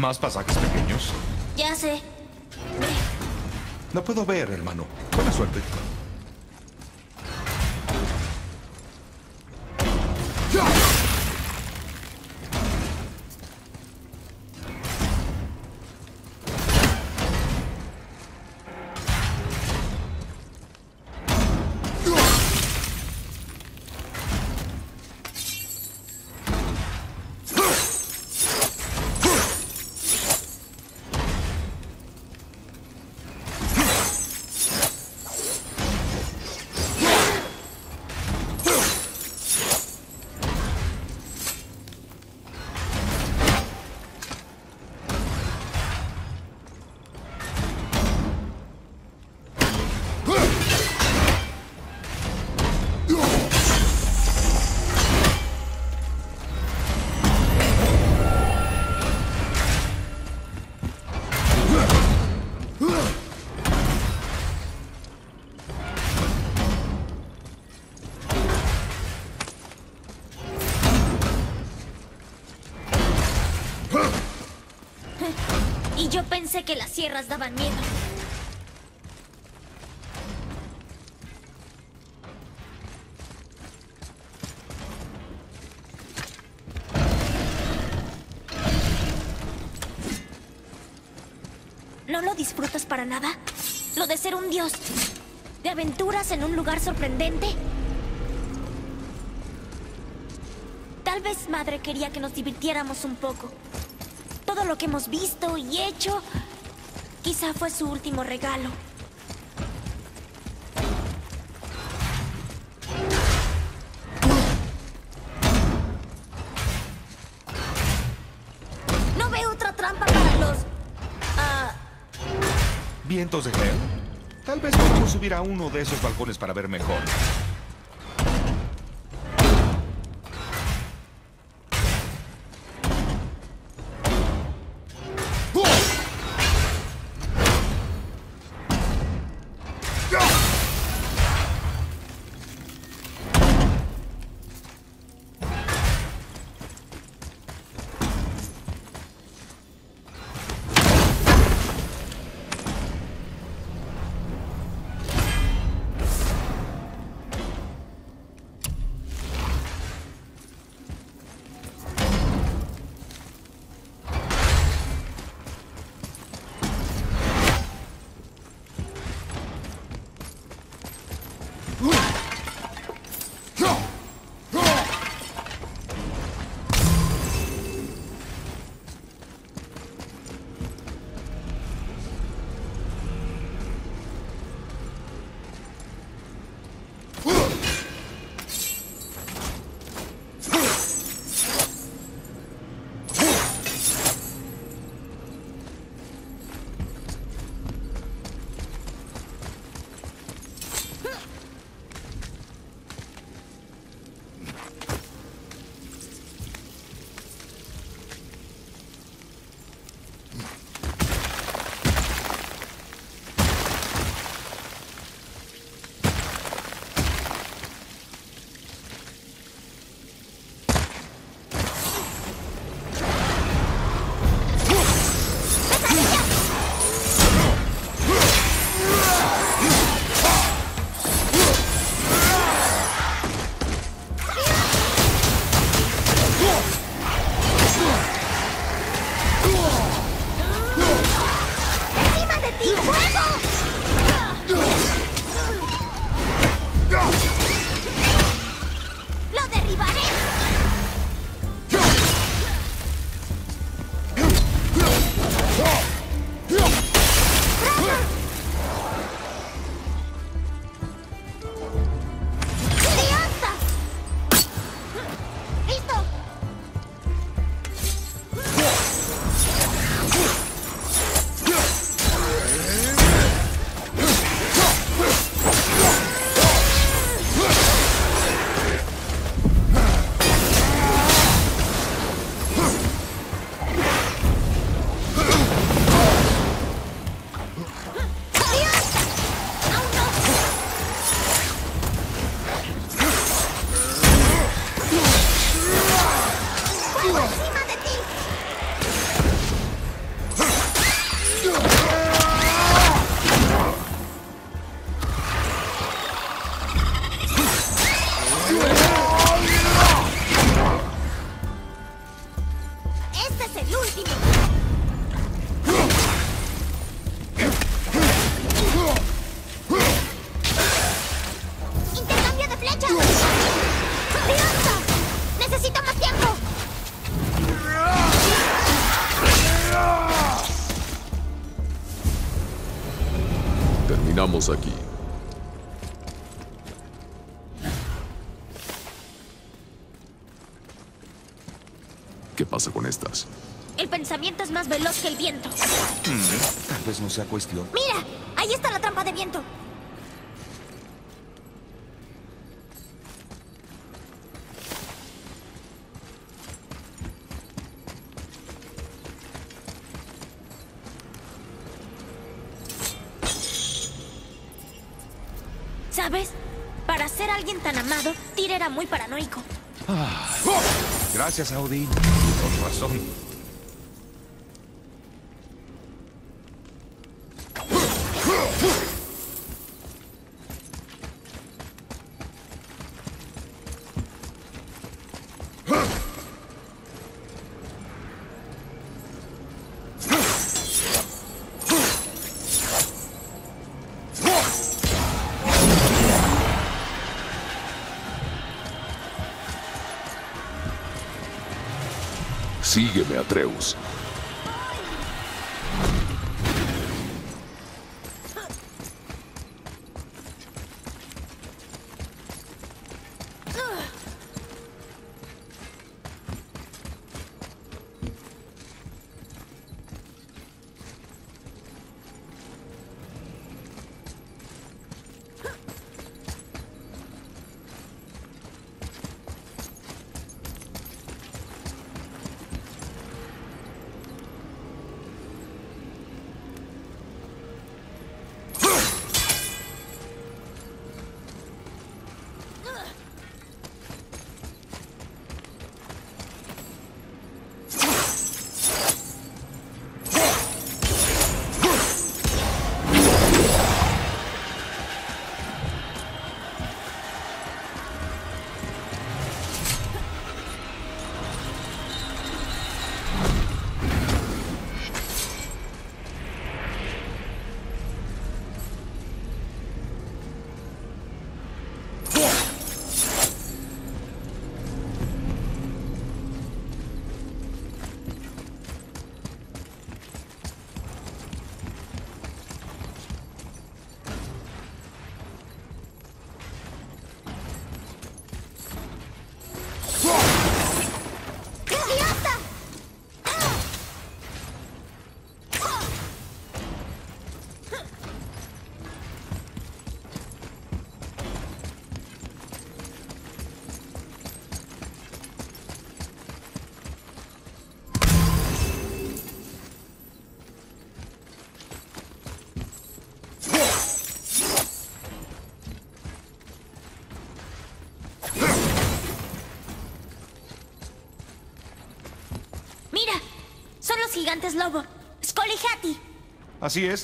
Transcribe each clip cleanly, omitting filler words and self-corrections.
¿Más pasajes pequeños? Ya sé. No puedo ver, hermano. Buena suerte. Y yo pensé que las sierras daban miedo. ¿No lo disfrutas para nada? Lo de ser un dios. ¿De aventuras en un lugar sorprendente? Tal vez Madre quería que nos divirtiéramos un poco. Todo lo que hemos visto y hecho, quizá fue su último regalo. No veo otra trampa para los... ¿Vientos de Hell? Tal vez podamos subir a uno de esos balcones para ver mejor. Terminamos aquí. ¿Qué pasa con estas? El pensamiento es más veloz que el viento. Tal vez no sea cuestión. ¡Mira! Ahí está la trampa de viento. ¿Sabes? Para ser alguien tan amado, Tyr era muy paranoico. Gracias a Odín. Con razón. Sígueme, Atreus. Gigantes lobo. Skoll y Hati. Así es.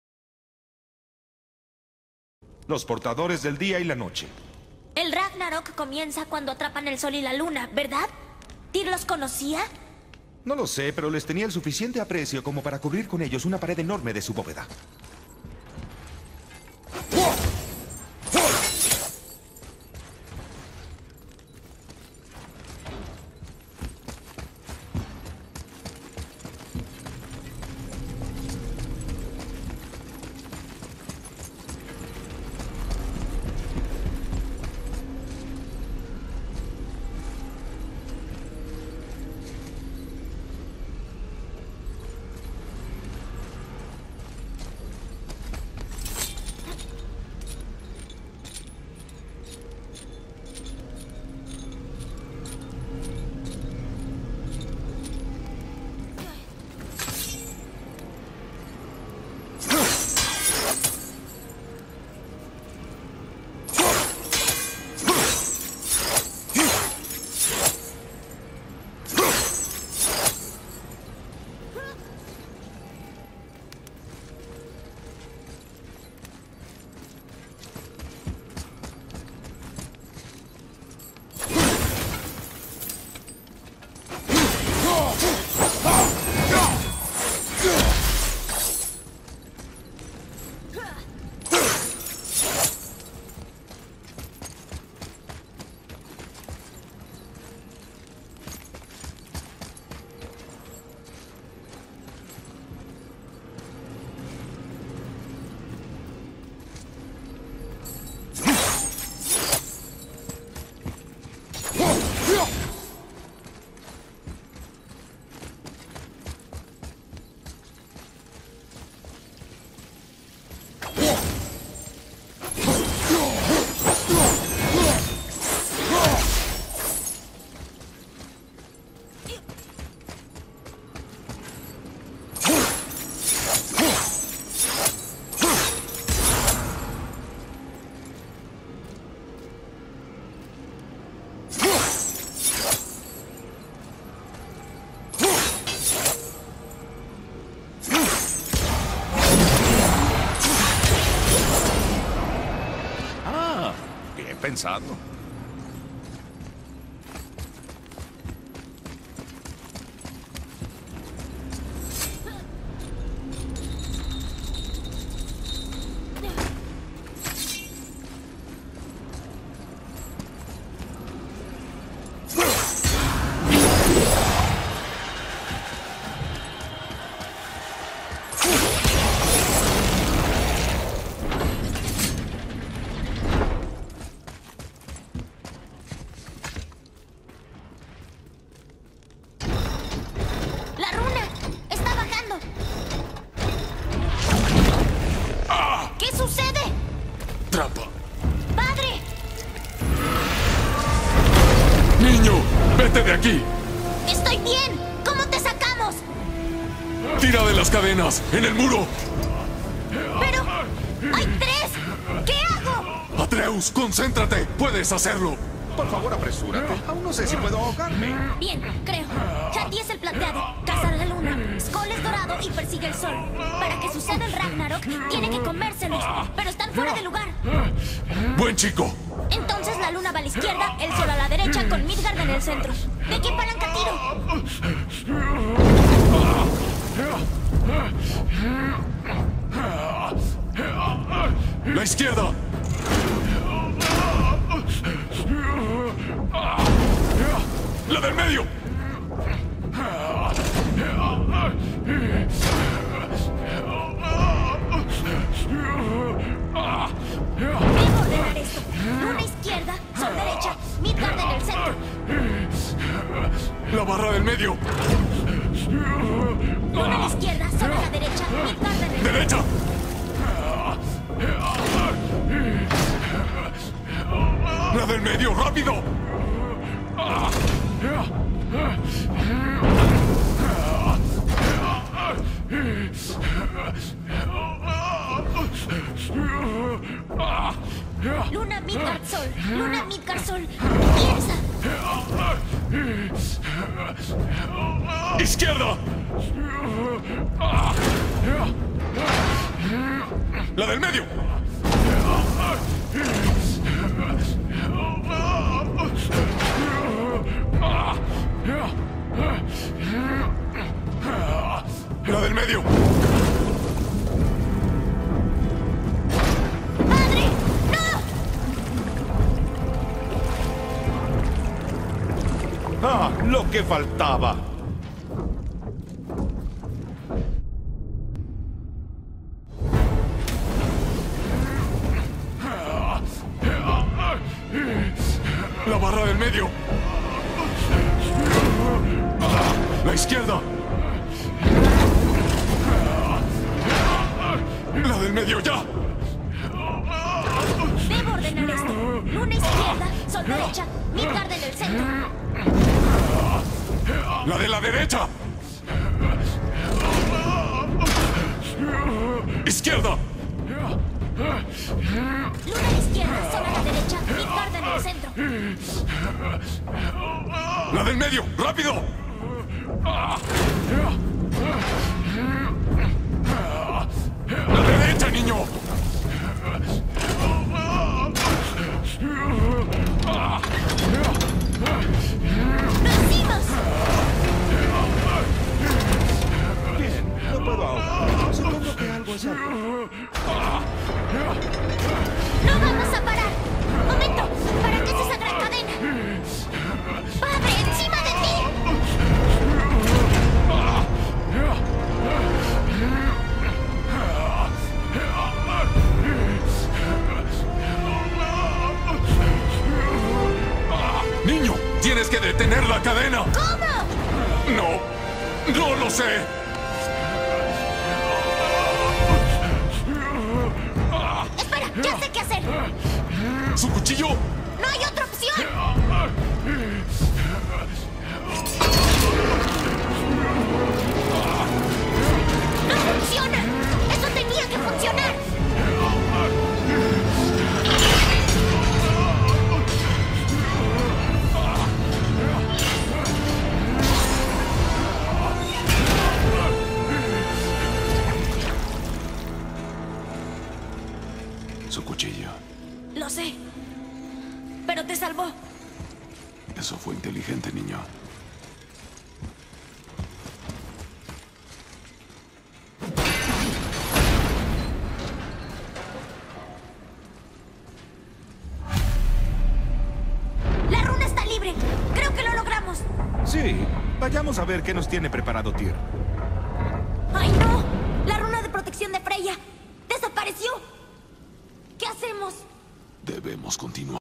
Los portadores del día y la noche. El Ragnarok comienza cuando atrapan el sol y la luna, ¿verdad? ¿Tyr los conocía? No lo sé, pero les tenía el suficiente aprecio como para cubrir con ellos una pared enorme de su bóveda. pensado. ¡La runa! ¡Está bajando! ¿Qué sucede? ¡Trampa! ¡Padre! ¡Niño! ¡Vete de aquí! ¡Estoy bien! ¿Cómo te sacamos? ¡Tira de las cadenas! ¡En el muro! ¡Pero! ¡Hay tres! ¿Qué hago? ¡Atreus, concéntrate! ¡Puedes hacerlo! Por favor, apresúrate. Aún no sé si puedo ahogarme. Bien, creo. Hati es el plateado, cazar la luna. Skoll es dorado y persigue el sol. Para que suceda el Ragnarok, tiene que comérselos, pero están fuera de lugar. ¡Buen chico! Entonces la luna va a la izquierda, el sol a la derecha, con Midgard en el centro. ¿De qué palanca tiro? ¡La izquierda! ¡La del medio! Debo ordenar esto. Luna izquierda, sol derecha, Midgard en el centro. ¡La barra del medio! Luna a la izquierda, sol a la derecha, Midgard en el centro. ¡Derecha! ¡La del medio! ¡Rápido! Luna, Midgard, sol. Luna, Midgard, sol. Piensa. ¡Izquierda! ¡La del medio! ¡La del medio! ¡Padre! ¡No! ¡Ah! ¡Lo que faltaba! ¡La barra del medio! ¡La izquierda! ¡La del medio ya! Debo ordenar esto. Luna izquierda, sol derecha, Midgard en el centro. ¡La de la derecha! ¡Izquierda! Luna a la izquierda, sol a la derecha, Midgard en el centro. ¡La del medio! ¡Rápido! ¡La derecha, niño! ¡Lo hicimos! Bien, no puedo ahogar. Supongo que algo es algo. ¡No vamos a parar! ¡Momento! ¿Para qué es esa gran cadena? ¡Padre, encima de ti! ¡Niño! ¡Tienes que detener la cadena! ¿Cómo? ¡No lo sé! Espera, ya sé qué hacer. ¿Su cuchillo? ¡No hay otra opción! ¡No funciona! ¡Eso tenía que funcionar! Su cuchillo. Lo sé. pero te salvó. Eso fue inteligente, niño. La runa está libre. Creo que lo logramos. Sí, vayamos a ver qué nos tiene preparado Tyr. ¡Ay, no! La runa de protección de Freya desapareció. ¿Qué hacemos? Debemos continuar.